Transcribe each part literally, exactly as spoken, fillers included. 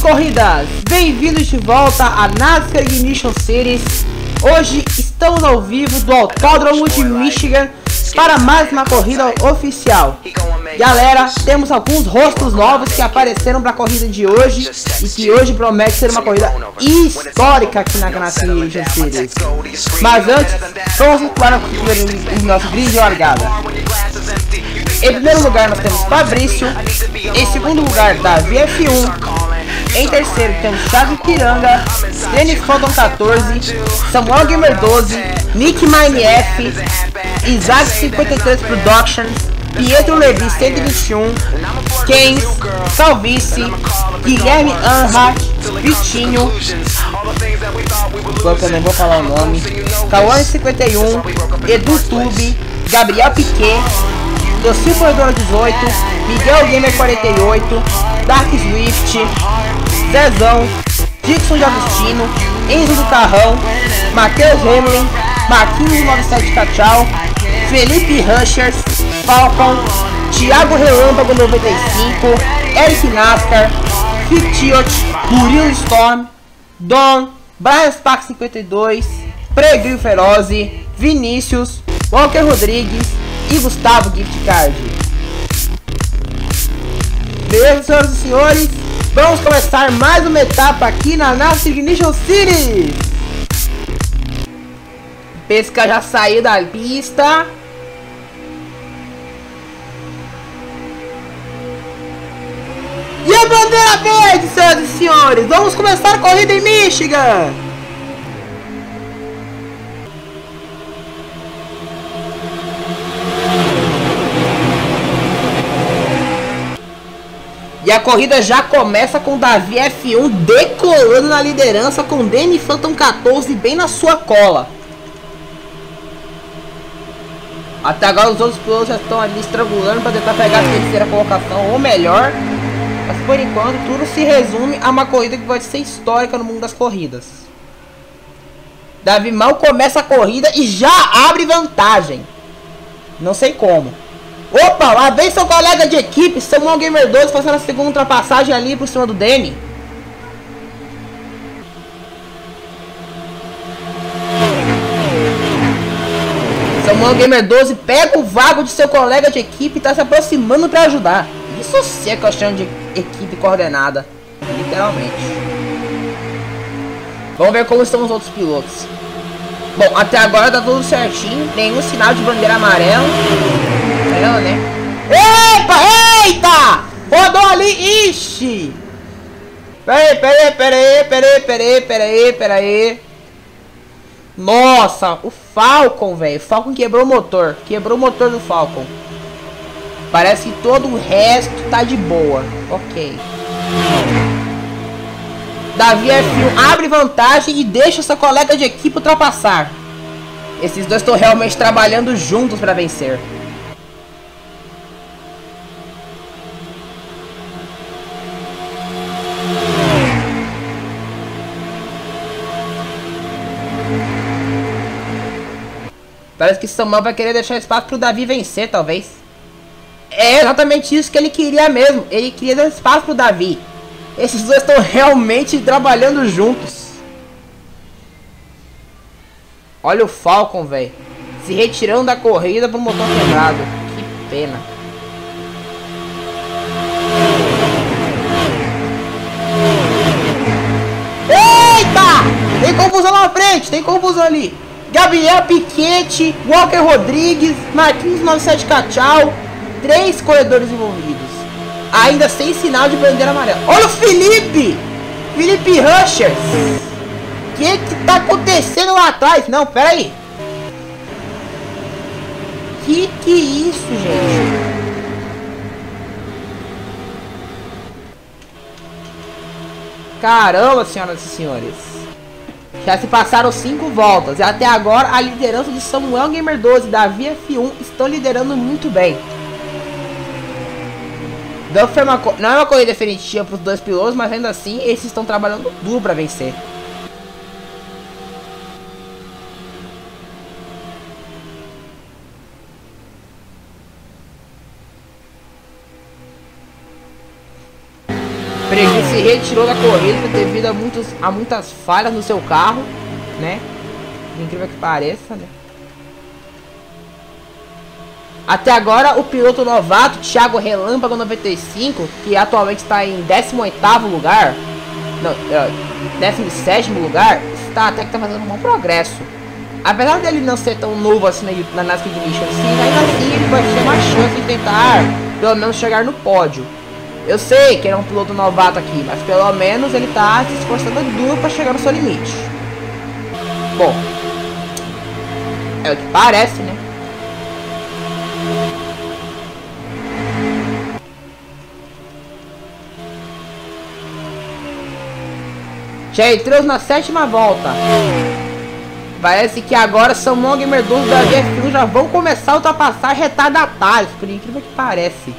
corridas! Bem-vindos de volta a NASCAR Ignition Series. Hoje estamos ao vivo do Autódromo de Michigan para mais uma corrida oficial. Galera, temos alguns rostos novos que apareceram para a corrida de hoje e que hoje promete ser uma corrida histórica aqui na NASCAR Ignition Series. Mas antes, vamos para o nosso grid de largada. Em primeiro lugar nós temos Fabrício, em segundo lugar Davi F um, em terceiro temos Thiago Piranga, Denis Phantom quatorze, Samuel Gamer doze, Nick Mine F, Isaac cinquenta e três Productions, Pietro Levi cento e vinte e um, Keynes, Salvice, Guilherme Anhat, Vitinho, eu não vou falar o nome, Cauã cinquenta e um, Edu Tube, Gabriel Piquet, Docil Corredor dezoito, Miguel Gamer quarenta e oito, Dark Swift, Zezão, Dixon de Agostino, Enzo do Carrão, Matheus Hamlin, Marquinhos noventa e sete Cachau, Felipe Rushers, Falcon, Thiago Relâmpago noventa e cinco, Eric Nascar, Fictiot, Murilo Storm, Dom, Brian Spark cinquenta e dois, Pregril Ferozzi, Vinícius, Walker Rodrigues e Gustavo Gift Card. Beleza, senhoras e senhores? Vamos começar mais uma etapa aqui na NASCAR Ignition Series. Pesca já saiu da pista. E a bandeira verde, senhoras e senhores. Vamos começar a corrida em Michigan. E a corrida já começa com Davi F um decolando na liderança com Denis Phantom quatorze bem na sua cola. Até agora os outros pilotos já estão ali estrangulando para tentar pegar a terceira colocação ou melhor. Mas por enquanto tudo se resume a uma corrida que pode ser histórica no mundo das corridas. Davi mal começa a corrida e já abre vantagem. Não sei como. Opa, lá vem seu colega de equipe, Samuel Gamer doze, fazendo a segunda ultrapassagem ali por cima do Deni. Samuel Gamer doze pega o vago de seu colega de equipe e está se aproximando para ajudar. Isso sim é questão de equipe coordenada, literalmente. Vamos ver como estão os outros pilotos. Bom, até agora tá tudo certinho, nenhum sinal de bandeira amarela. Ela, né? Eita, eita! Rodou ali, ixi! Peraí, peraí, peraí, peraí, peraí, peraí, peraí. Nossa, o Falcon, velho. O Falcon quebrou o motor. Quebrou o motor do Falcon. Parece que todo o resto tá de boa. Ok. Davi F um abre vantagem e deixa seu colega de equipe ultrapassar. Esses dois estão realmente trabalhando juntos para vencer. Parece que Samuel vai querer deixar espaço pro Davi vencer, talvez. É exatamente isso que ele queria mesmo. Ele queria dar espaço pro Davi. Esses dois estão realmente trabalhando juntos. Olha o Falcon, velho. Se retirando da corrida pro motor quebrado. Que pena. Eita! Tem confusão lá na frente. Tem confusão ali. Gabriel Piquet, Walker Rodrigues, Marquinhos noventa e sete Cachau, três corredores envolvidos, ainda sem sinal de bandeira amarela. Olha o Felipe! Felipe Rushers! O que que tá acontecendo lá atrás? Não, pera aí. Que que é isso, gente? Caramba, senhoras e senhores. Já se passaram cinco voltas e até agora a liderança de Samuel Gamer doze e Davi F um estão liderando muito bem. Não, foi uma, não é uma corrida definitiva para os dois pilotos, mas ainda assim eles estão trabalhando duro para vencer. Freguês se retirou da corrida devido a, muitos, a muitas falhas no seu carro, né? Incrível que pareça, né? Até agora, o piloto novato, Thiago Relâmpago noventa e cinco, que atualmente está em décimo oitavo lugar, não, é, décimo sétimo lugar, está até que está fazendo um bom progresso. Apesar dele não ser tão novo assim na, na NASCAR Ignition, sim, ainda assim ele vai ter uma chance de tentar, pelo menos, chegar no pódio. Eu sei que ele é um piloto novato aqui, mas pelo menos ele está se esforçando duro para chegar no seu limite. Bom, é o que parece, né? Já entramos na sétima volta. Parece que agora Samuel Gamer doze da F um já vão começar a ultrapassar retardatários, por incrível que parece.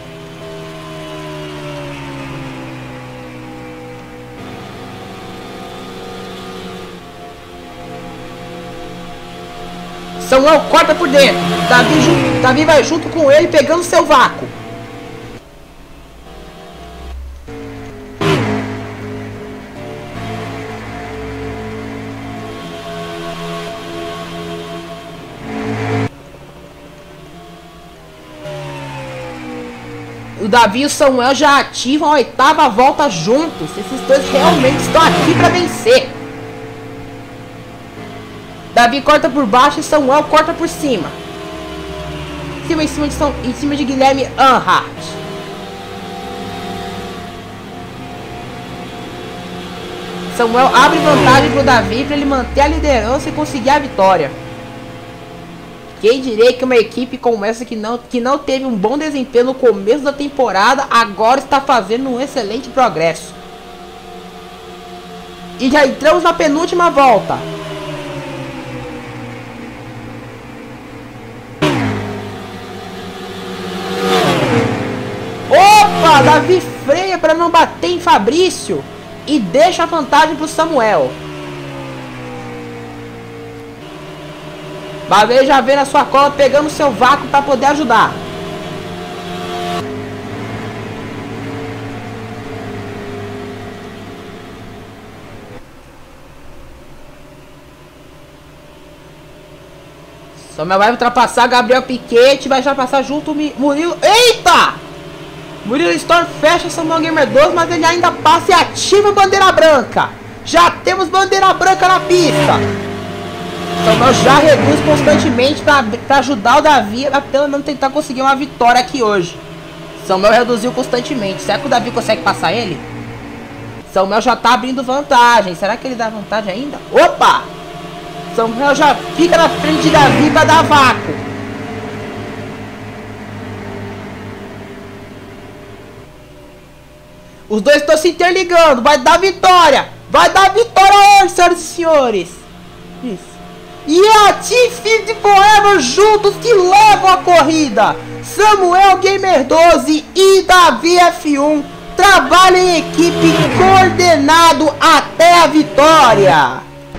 Samuel corta por dentro. Davi, junto, Davi vai junto com ele pegando seu vácuo. O Davi e o Samuel já ativam a oitava volta juntos. Esses dois realmente estão aqui para vencer. Davi corta por baixo e Samuel corta por cima. Em cima, em cima, de, São, em cima de Guilherme Earnhardt. Samuel abre vantagem para o Davi para ele manter a liderança e conseguir a vitória. Quem diria que uma equipe como essa que não, que não teve um bom desempenho no começo da temporada, agora está fazendo um excelente progresso. E já entramos na penúltima volta. Opa! Davi freia para não bater em Fabrício e deixa a vantagem para o Samuel. Davi já vê na sua cola pegando seu vácuo para poder ajudar. Samuel vai ultrapassar Gabriel Piquet, vai já passar junto o Murilo. Eita! Murilo Storm fecha Samuel Gamer doze, mas ele ainda passa e ativa a bandeira branca. Já temos bandeira branca na pista. Samuel já reduz constantemente para ajudar o Davi a pelo menos tentar conseguir uma vitória aqui hoje. Samuel reduziu constantemente. Será que o Davi consegue passar ele? Samuel já tá abrindo vantagem. Será que ele dá vantagem ainda? Opa! Samuel já fica na frente de Davi para dar vácuo. Os dois estão se interligando. Vai dar vitória. Vai dar vitória hoje, senhoras e senhores. Isso. E é a Team Infinity Forever juntos que levam a corrida. Samuel Gamer doze e Davi F um trabalham em equipe coordenado até a vitória.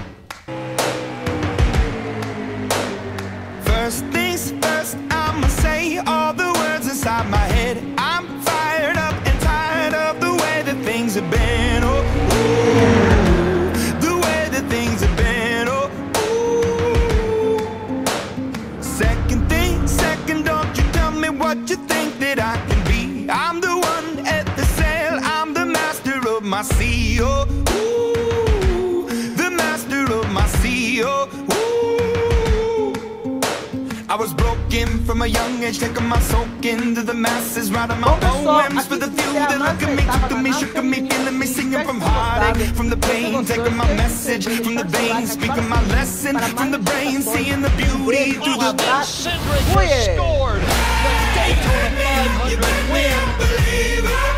First things first, I'ma say all the words inside my head. I'm fired up and tired of the way that things have been. Oh, ooh, the way that things have been. What you think that I can be? I'm the one at the sail. I'm the master of my sea. Oh, ooh, the master of my sea. Oh, ooh. I was broken from a young age, taking my soak into the masses, writing my poems for the few that look at me, took to me, shook at me, feeling me, singing from heartache, from the pain, taking my message from the veins, speaking my lesson from the brain, seeing the beauty through the scored. Daytona five hundred win, believer.